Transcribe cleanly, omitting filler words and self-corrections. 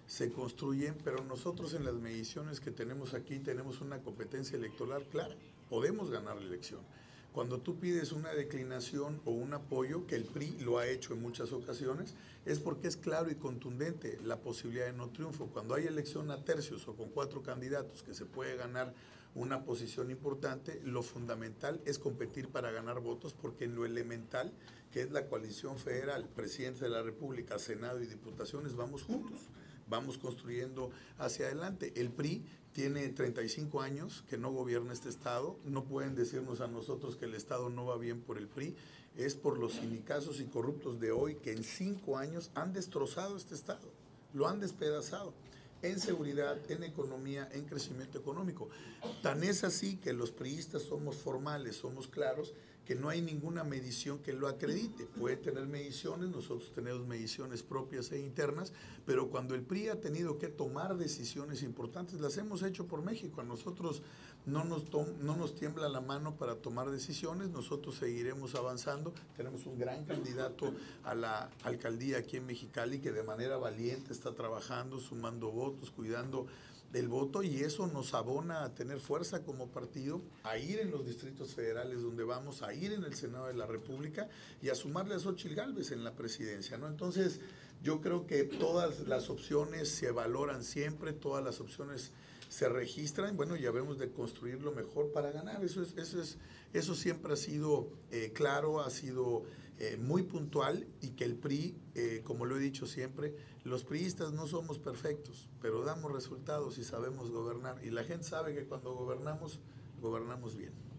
se construyen, pero nosotros en las mediciones que tenemos aquí tenemos una competencia electoral clara, podemos ganar la elección. Cuando tú pides una declinación o un apoyo, que el PRI lo ha hecho en muchas ocasiones, es porque es claro y contundente la posibilidad de no triunfo. Cuando hay elección a tercios o con 4 candidatos que se puede ganar una posición importante, lo fundamental es competir para ganar votos, porque en lo elemental, que es la coalición federal, presidente de la República, Senado y diputaciones, vamos juntos, vamos construyendo hacia adelante. El PRI tiene 35 años que no gobierna este Estado, no pueden decirnos a nosotros que el Estado no va bien por el PRI, es por los sindicazos y corruptos de hoy que en 5 años han destrozado este Estado, lo han despedazado en seguridad, en economía, en crecimiento económico. Tan es así que los priistas somos formales, somos claros, que no hay ninguna medición que lo acredite. Puede tener mediciones, nosotros tenemos mediciones propias e internas, pero cuando el PRI ha tenido que tomar decisiones importantes, las hemos hecho por México. A nosotros no nos tiembla la mano para tomar decisiones, nosotros seguiremos avanzando. Tenemos un gran candidato a la alcaldía aquí en Mexicali que de manera valiente está trabajando, sumando votos, cuidando del voto, y eso nos abona a tener fuerza como partido, a ir en los distritos federales donde vamos, a ir en el Senado de la República y a sumarle a Xóchitl Gálvez en la presidencia, ¿no? Entonces, yo creo que todas las opciones se valoran siempre, todas las opciones se registran, bueno, ya vemos de construir lo mejor para ganar. Eso siempre ha sido claro, ha sido muy puntual, y que el PRI, como lo he dicho siempre, los priistas no somos perfectos, pero damos resultados y sabemos gobernar, y la gente sabe que cuando gobernamos, gobernamos bien.